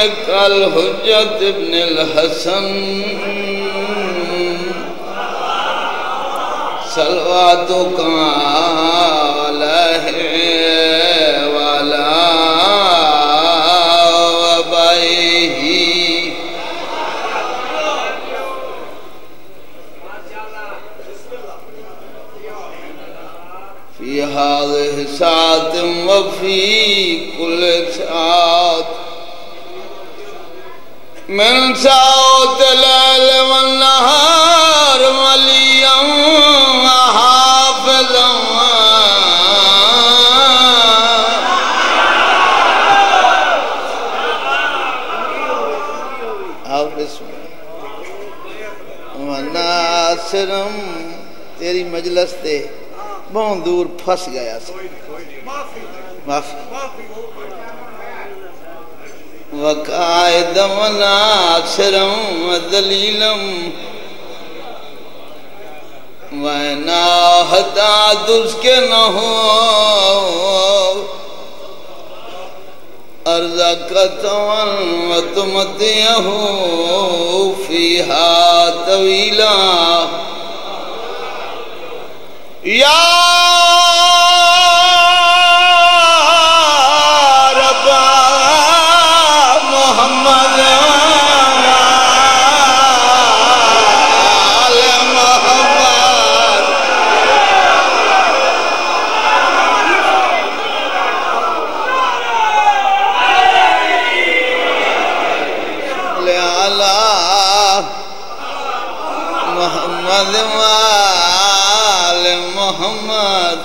الحجت ابن الحسن صلواتک علیہ وعلی آبائہ فی هذه ساعة وفی کل ساعة من ساعة الليل والنهار وليا وحافظا وناصرم تیری مجلس تے بہت دور پھس گیا سی معافی وقائدم وناصرم وذلیلم وینا حتا دس کے نہ ہو ارزقتون وتمتیہ فیہا طویلا یا رب محمد آل محمد لعلی محمد محمد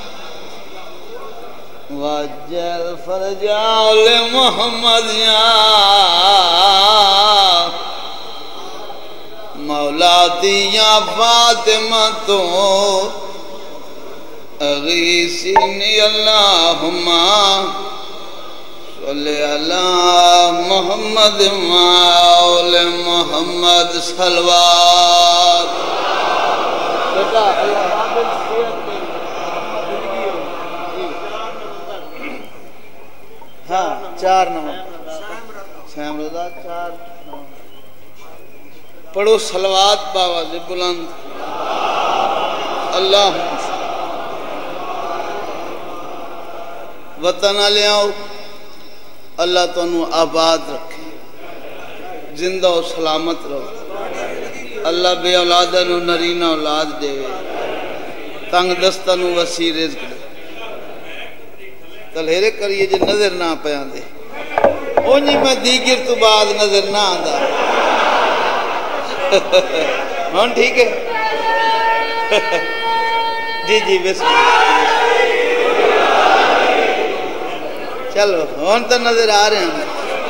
وجل فرجا لمحمد یا مولاتی یا فاطمہ تو اغیثنی اللہم صلی اللہ محمد وآل محمد صلوات بیٹا اللہ حافظ ہاں 4 نمبر سیم رضا 4 پڑھو صلوات باواز بلند اللہ وطن لے آؤ اللہ تنو آباد رکھے زندہ و سلامت رہو اللہ بے اولادہ نو نرینہ اولاد دے تنگ دستہ نو وسیع رزق دے تلہرے کریے جو نظر نہ پیان دے اونی میں دیگر تو بعد نظر نہ آندہ ہون ٹھیک ہے جی جی بسم اللہ چلو ہون تو نظر آ رہے ہیں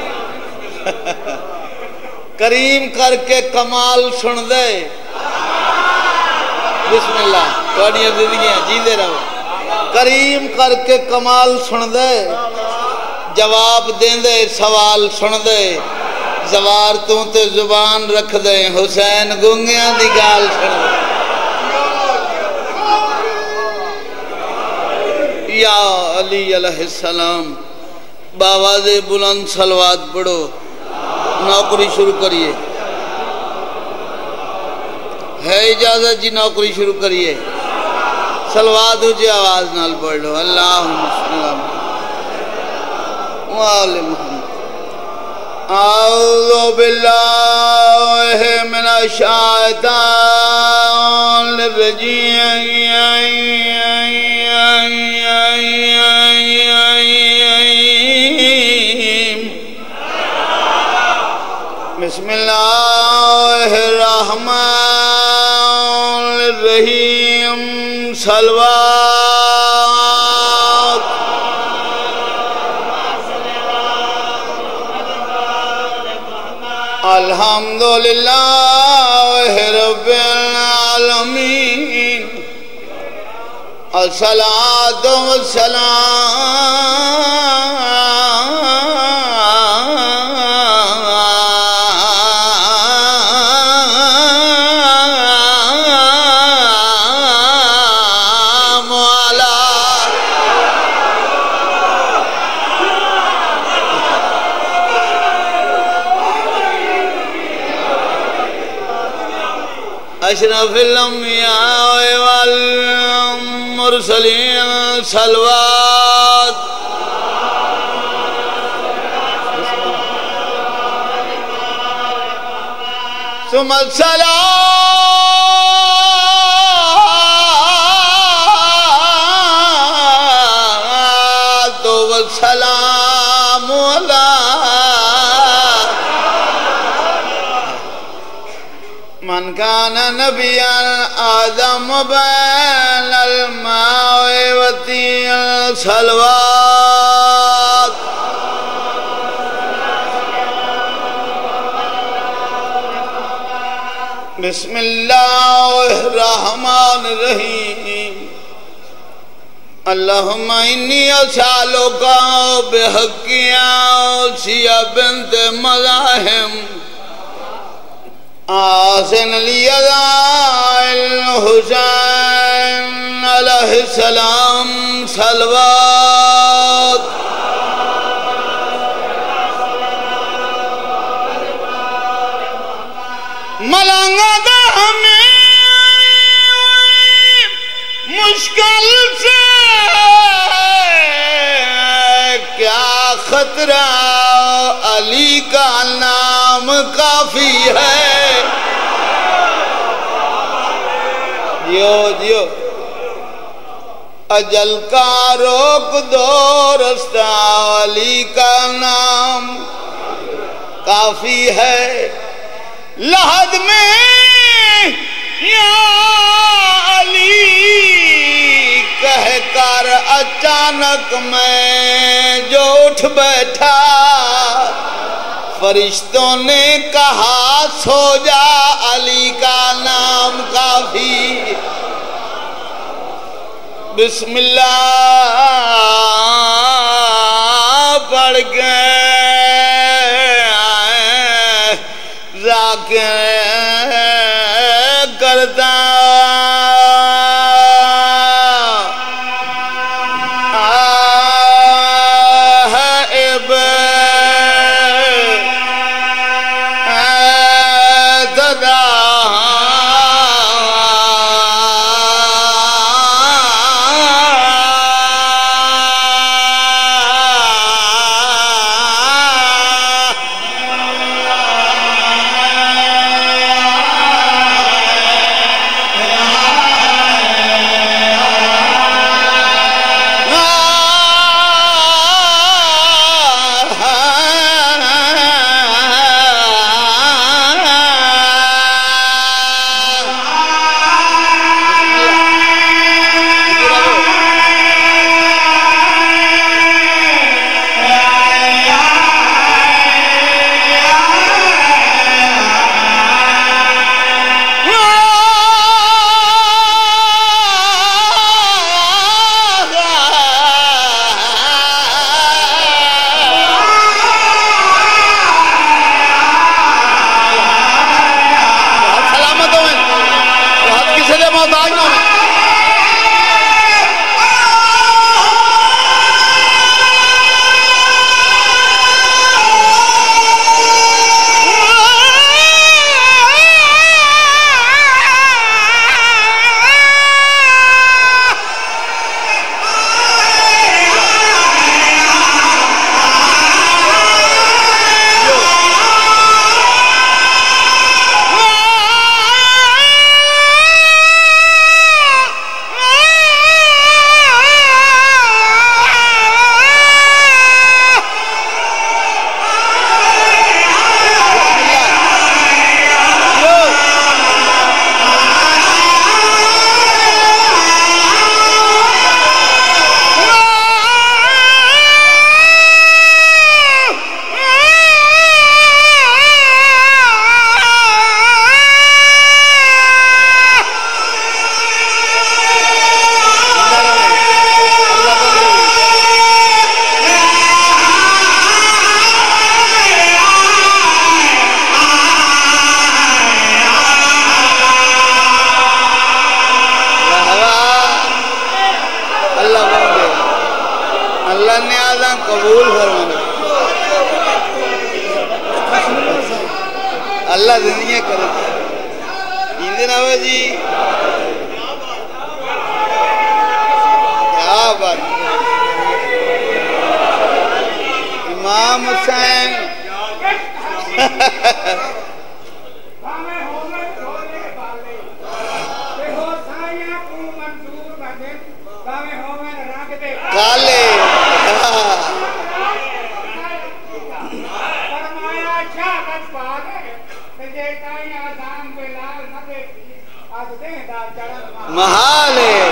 کریم کر کے کمال سن دے بسم اللہ توڑیاں زندگیاں جیندے رہو کریم کر کے کمال سن دے جواب دیں دے سوال سن دے زوار تو تے زبان رکھ دے حسین گنگیاں دی گال سن دے یا علی علیہ السلام باواز بلند صلوات پڑھو نوکری شروع کریے ہے اجازت جی نوکری شروع کریے صلوات اونچی آواز نال پڑھ لو اللہم صلی اللہ وآل محمد اعوذ باللہ من الشیطان الرجیم بسم اللہ الرحمن الرحیم صلوات الحمدللہ رب العالمین الصلاة والسلام على أشرف الأنبياء والمرسلين صلوات ثم الصلاة والسلام على من كان نبيا آدم بين الماء والطين صلوات بسم الله الرحمن الرحيم اللهم إني أسألك بحق آسيا بنت مزاحم آسن ليداء الحسين عليه السلام صلوات ملنگ ہمیں مشکل سے کیا خطرہ علی کا نام کافی ہے جیو اجل کا روک دو رستہ علی کا نام کافی ہے لحد میں یا علی کہہ کر اچانک میں جو اٹھ بیٹھا فرشتوں نے کہا سو جا علی کا نام کافی بسم اللہ پڑھ کے کرتا قبول فرمانا اللہ دنیا کرتا اندر رہو جی کیا بات امام حسین کالے محال ہے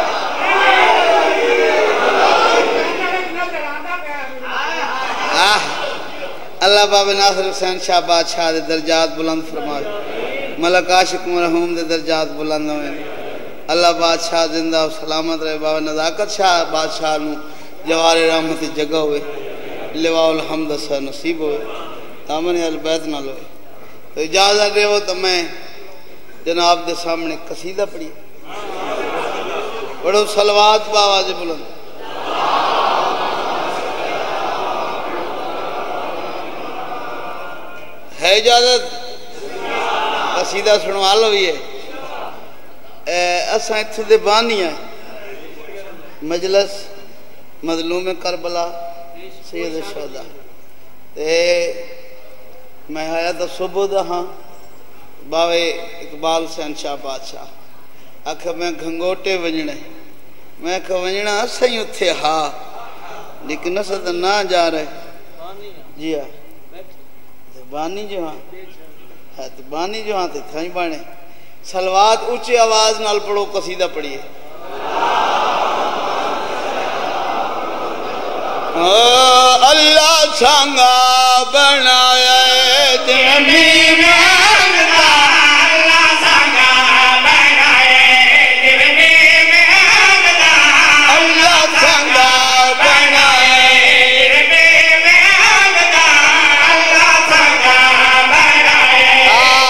اللہ بابا ناصر حسین شاہ بادشاہ دے درجات بلند فرمائے ملک عاشق مرحوم دے درجات بلند ہوئے اللہ بادشاہ زندہ و سلامت رہے بابا نزاکت شاہ بادشاہ نو جوار رحمت جگہ ہوئے لواء الحمد سا نصیب ہوئے دامن البیت نہ لوئے تو اجازت رہے ہو تو میں جناب دے سامنے قصیدہ پڑھی بڑھو صلوات باواز بلند ہے اجازت قصیدہ سنوال ہوئی ہے اساں اتھے دے بانی ہے مجلس مظلوم کربلا سید الشہداء میں آیا تو صبح دا ہاں باوے اقبال حسین شاہ بادشاہ آکھا میں گھنگوٹے ونجنے میں آکھا ونجنا اساں اتھے ہاں لیکن اساں تو نہ جا رہے جی ہاں بانی جو ہاں بانی جو ہاں تھے تھائیں بانے سلوات اونچی آواز نال پڑھو قصیدہ پڑھیے اللہ سانگا بنایا زمین میں اللہ سانگا بنایا زمین میں اللہ سانگا بنایا زمین میں اللہ سانگا بنایا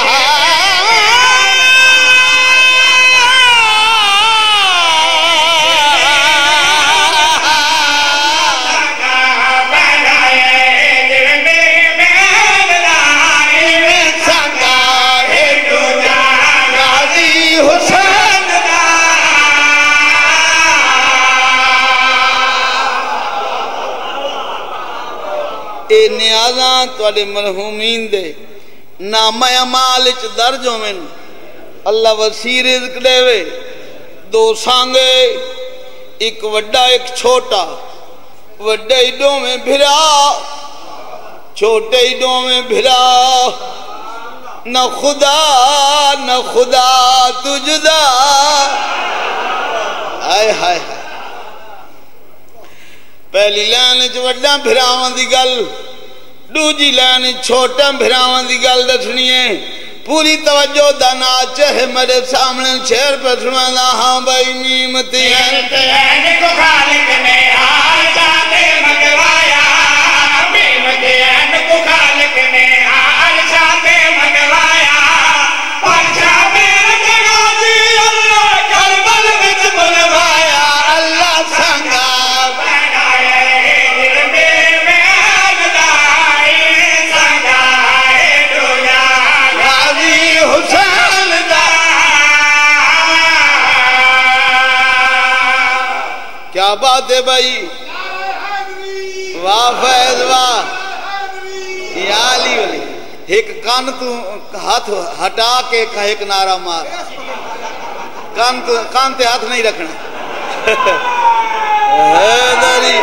اے نیازاں توڑے مرحومین دے نامہ عمال اچ درج ہوئن اللہ وسیع رزق دے وے دو سانگے ایک وڈا ایک چھوٹا وڈے ایڈوں میں بھرا چھوٹے ایڈوں میں بھرا نہ خدا تجھدا آئے ہائے پہلی لائن چ وڈا بھراواں دی گل دوجی لائن چھوٹا بھراواں دی گل دسنی ہے پوری توجہ دا ناچ ہے میرے سامنے شعر پہ سنانا ہاں بھائی میمتی ہے کو خالق نے آزاد منگوایا میمتی ہے کو خالق نے آزاد منگوایا پادشاہ میرے غازی اللہ کربل وچ بلوایا اللہ سانگا کیا بات ہے بھائی واہ فیض واہ یا علی ولی ایک کان تو ہاتھ ہٹا کے ایک نعرہ مار کان تے ہاتھ نہیں رکھنا حیدری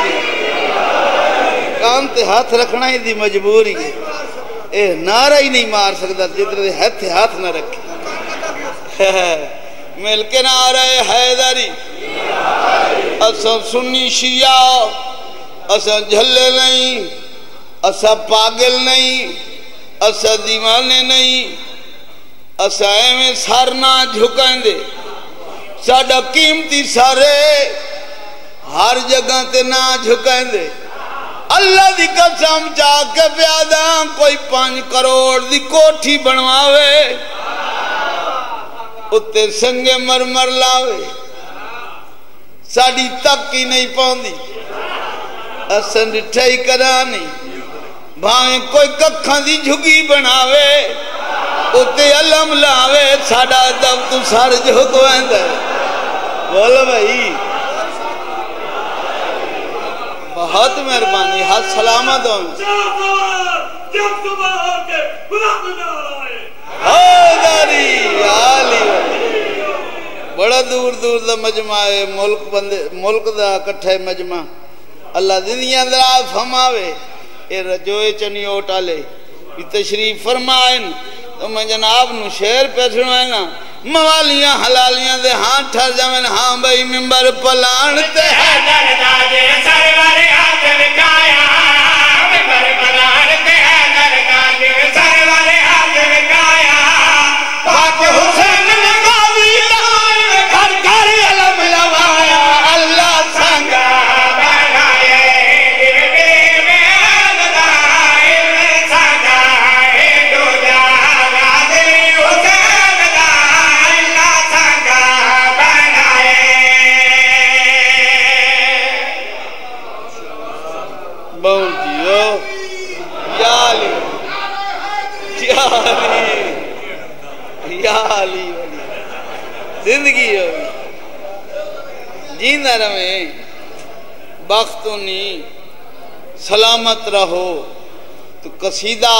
کان تے ہاتھ رکھنا ہی دی مجبوری ہے اے نعرہ ہی نہیں مار سکتا جتنے ہاتھ نہ رکھے مل کے نعرہ حیدری اساں سنی شیعہ اساں جھلے نہیں اساں پاگل نہیں اساں دیوانے نہیں اساں ایویں سر نہ جھکائیں دے ساڈا قیمتی سارے ہر جگہ تے نہ جھکائیں دے اللہ دی قسم چاہ کے پیادا کوئی 5 کروڑ دی کوٹھی بنواوے اتے سنگے مرمر لاوے ساڑی تک ہی نہیں پاؤندی اسن ڈٹھائی کرانی بھاویں کوئی ککھاں دی جھگی بناوے اتے علم لاوے ساڑا دب تو سار جو کو ہے بولا بھائی بہت مہربانی ہاتھ سلامت ہوں جب صبح ہو کے بلند نہ آئے حیدری عالی بڑا دور دور دا مجمع ہے ملک دا کٹھے مجمع اللہ دنیا دراز فرماوے اے رجوئے چنی اوٹالے تشریف فرمائن تو میں جناب نو شعر پہ سنوائے نا موالیاں حلالیاں دے ہاں ٹھر جمن ہاں بھئی ممبر پلانتے ہیں درداجے سرور آدم کایا ممبر پلانتے ہیں درداجے سرور آدم کایا پاک حسین نگاوی دائم گھر گھر علم لوایا اللہ سنگا بنائے دیوے میں دائم سنگائے دو جانا دلی حسین دائم اللہ سنگا بنائے بہن جیو یا علی یا علی یا علی زندگی ہوئی جیندہ رہے بختوں نہیں سلامت رہو تو قصیدہ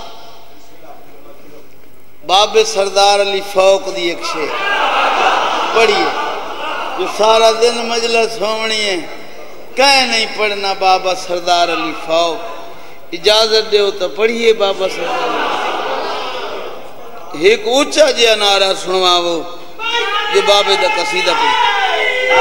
باب سردار علی فوق دی ایک شے پڑھیے جو سارا دن مجلس ہومنی ہے کہیں نہیں پڑھنا بابا سردار علی فوق اجازت دے تو پڑھیے بابا سردار علی ایک اونچا جیا نعرہ سنوا وہ جو بابے دا قصیدہ پڑھی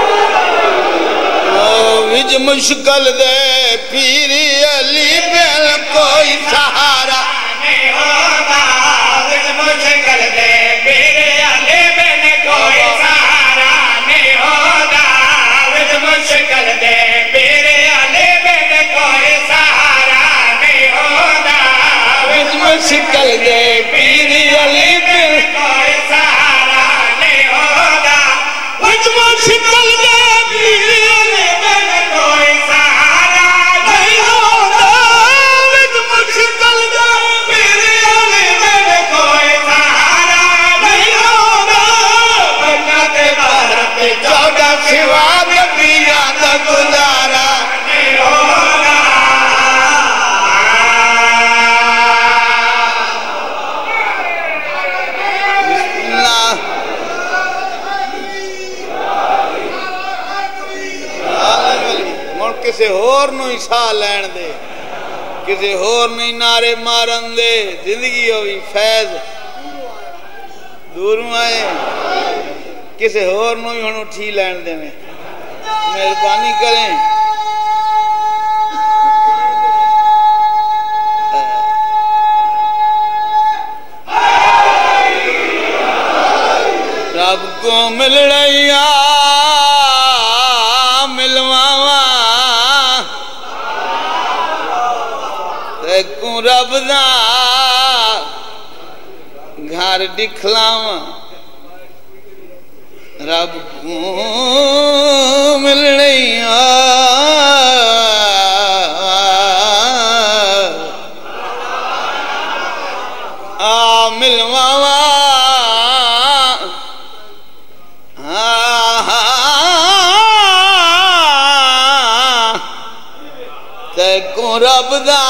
وج مشکل دے پیری علی بن کوئی سہارا نہیں ہوگا وج مشکل دے پیری علی بن کوئی سہارا نہیں ہوگا وج مشکل دے پیری علی بن کوئی سہارا نہیں ہوگا وج مشکل دے پیری علی بن کوئی سہارا نہیں ہوگا وج مشکل دے پیری علی بن کوئی سہارا نہیں ہوگا وج مشکل دے پیری علی بن کوئی سہارا نہیں ہوگا بنات بہر پہ 14 شواب دیا دا گزارا نہیں ہوگا اللہ مر کسے ہور نو عیسیٰ لین دے کسے ہور نو نعرے مارن دے زندگی ہوئی فیض دوروں آئے کسے ہور نو ہی ہنو ٹھی لین دے میں مہربانی کریں رب کو مل رہیا ملواواں تیکوں رب دا گھر دکھلاواں رب کو مل رہیا ملواواں تیکوں رب دا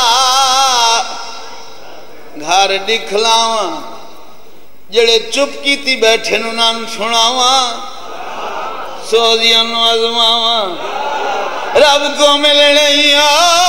گھر دکھلاواں جڑے چپ کیتی بیٹھے نو نان سناواں سوزیاں نو ازماواں رب کو مل رہیا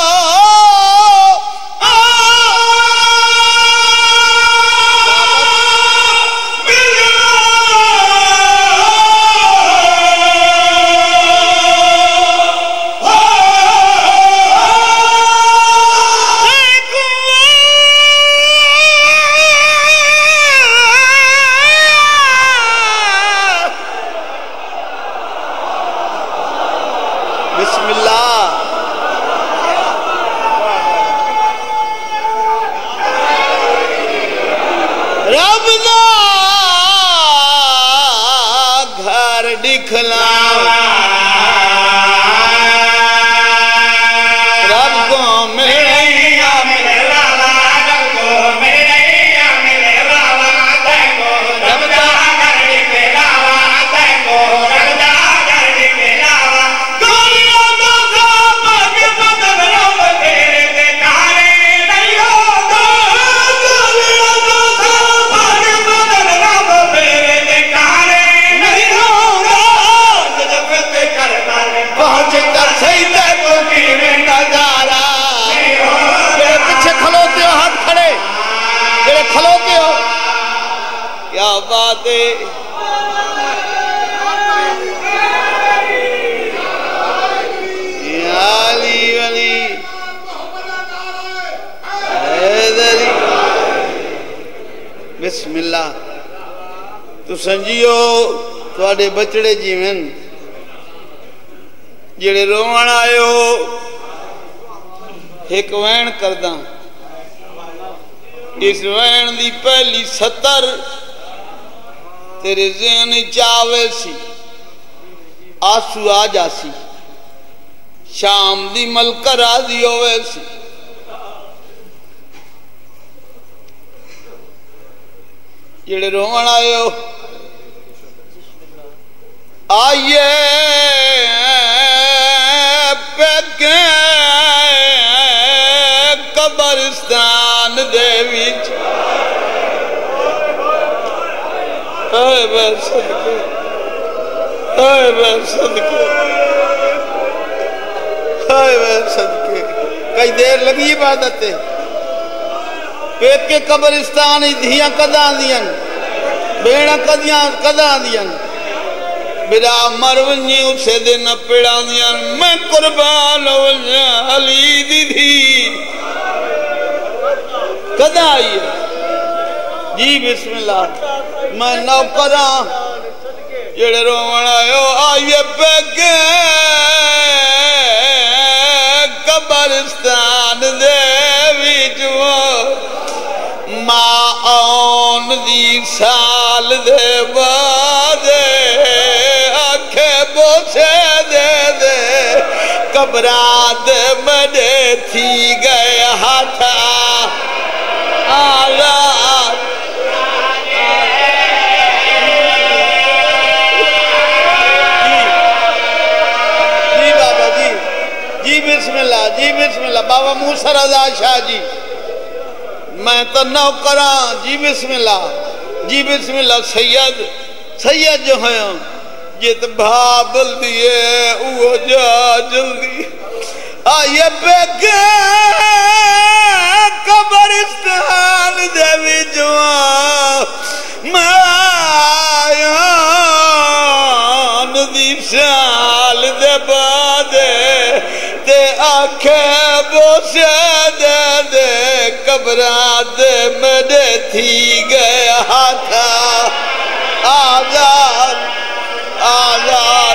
بسم اللہ رب دا گھر دکھلاواں رب کو مل رہیا مل رہا رب کو مل رہیا مل رہا سنجیو تواڈے بچڑے جیون جڑے روان آئے ایک وین کرداں اس وین دی پہلی ستر تیرے ذہن چاوے سی آسو آ جاسی شام دی ملکہ راضی ہوئے سی جڑے روان آئے ہو آئیے پیکے قبرستان دے وچ اے بے صدقے اے بے صدقے اے بے صدقے کئی دیر لگی عبادت ہے پیکے قبرستان دھیاں کداں دیاں بیڑا کداں دیاں برا مرونی اسے دن پیڑا دیاں میں قربان ونیا علی دی دھی کداں آئی ہے جی بسم اللہ میں نوکراں جڑے روان آئے آئیے پیکے قبرستان دے وچ ماں آن دی سال دے بعد آنکھیں بوسے دے دے قبرات مڈے تھی گئے ہاتھا آلات جی بابا جی جی بسم اللہ جی بسم اللہ بابا موسیٰ رضا شاہ جی میں تو نوکراں جی بسم اللہ سید جو ہیں جت بھابل دیئے وہ جا جلدی آئیے پیکے قبرستان دے وچ مایان دی سال دے بعد تے آنکھیں بوسے دے دے قبرات مڈے تھی گئے ہاتھا آزاد آزاد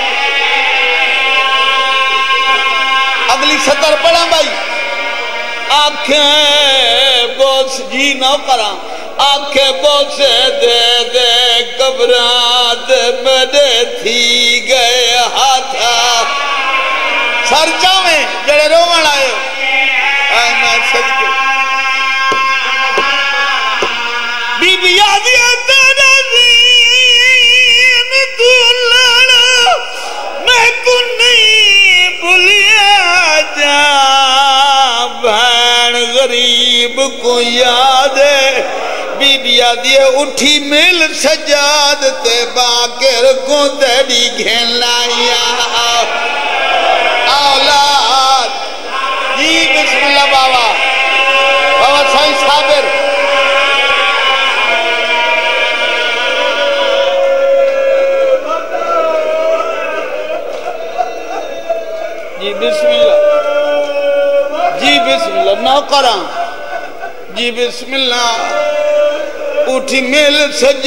اگلی سطر پڑھا بھائی آنکھیں بوس جی نو کراں آنکھیں بوسے دے دے قبرات مڈے تھی گئے ہاتھا سر چاویں جڑے روان آئے اے میں صدقے بی بی آدھیا تیرا دین تو لڑا میں کو نہیں بھولیا جا بہن غریب کو یاد ہے بی بی آدھیا اٹھی مل سجاد تے باکر کو تیری گھن لائیا اولاد جی بسم اللہ بابا بابا سائن صابر جی بسم اللہ نوکراں جی بسم اللہ اٹھی مل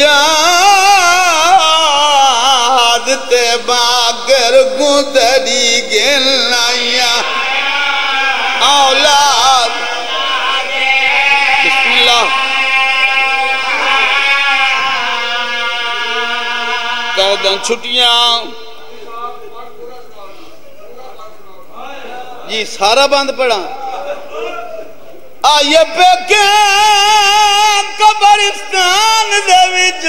سجاد تے باگر گودری گن لائیا اولاد بسم اللہ قیداں چھٹیاں جی سارا بند پڑھا آئیے پیکے قبرستان دے وچ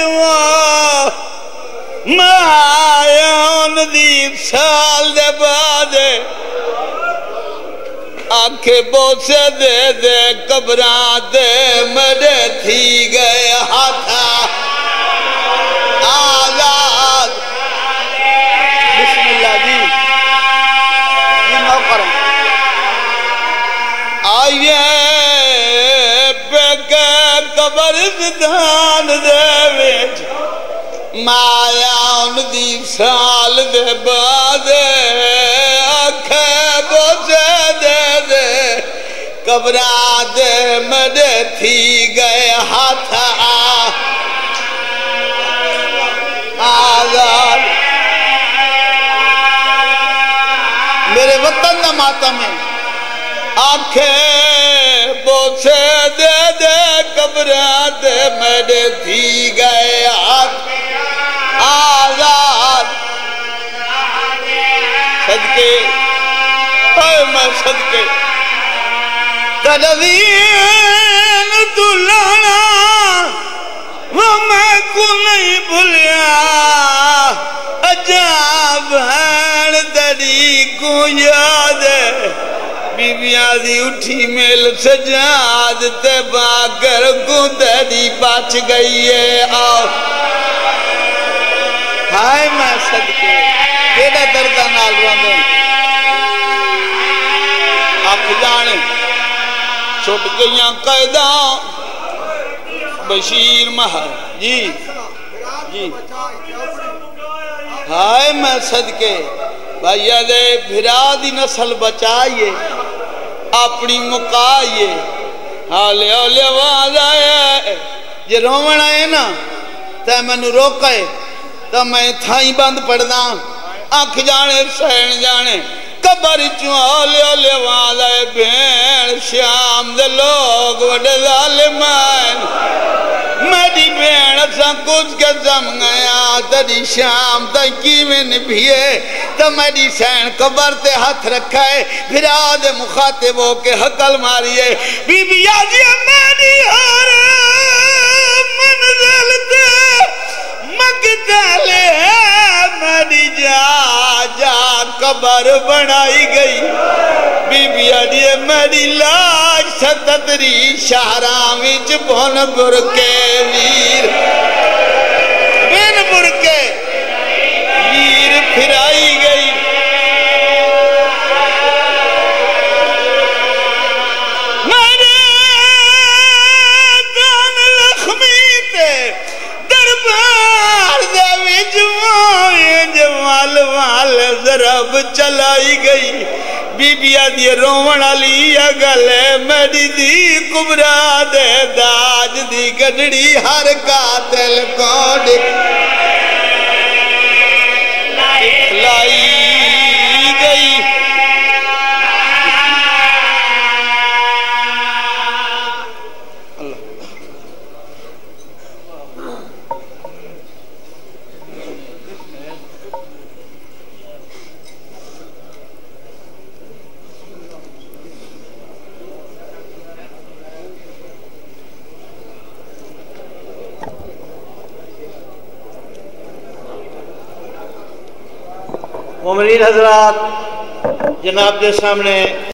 مایان دی سال دے بعد آنکھیں بوسے دے دے قبرات مڈے تھی گئے ہاتھا آزاد بسم اللہ جی نوکر آئیے پیکے قبرستان دے وچ مایان دی سال دے بعد آنکھیں بوسے دے دے قبرات مڈے تھی گئے ہاتھا آزاد میرے وطن دا ماتم ہے آنکھیں بوسے دے دے قبراں دے میرے تھی گئے آزاد صدقے اے میں صدقے تدوین دلانا وہ میں کو نہیں بھولیا عجاب ہین دڑی کو یاد ہے بی بی آدھی اٹھی میل سجاد تے باگر کو دڑی بچ گئی ہے آؤ ہائے میں صدقے کیڑا دردہ نال روندے اکھ جانے چھٹ گئیاں قیداں بشیر مہر جی جی ہائے میں صدقے بھائی دے بھرا دی نسل بچائیے اپنی مکائیے حالے حالے آواز آئے جے رومن آئے نا تے میں نو روکے تو میں تھائیں بند پڑھنا آنکھ جانے سہن جانے قبر چوں حالے حالے آواز آئے بین شام دے لوگ وڈے ظالمان میری بین سا کچھ کے زم گیا تری شام تکی میں نبھیے تو میری سین قبر تے ہاتھ رکھا ہے پھر آدھے مخاطب ہو کے حقل ماریے بی بی آجی میری ہر منزل تے مقتل ہے میری جا جا قبر بنائی گئی بی بی آجی میری لاج ستتری شہرام وچ بھون برکے ویر بین برکے ویر پھرائی گئی میرے دان لخمی تے دربار دے وچ جوال وال ضرب چلائی گئی بی بی آدھی رومن علی اگلے میری دی کبرا دے داج دی گڑڑی ہر قاتل کو لائی گئی مومنین حضرات جناب کے سامنے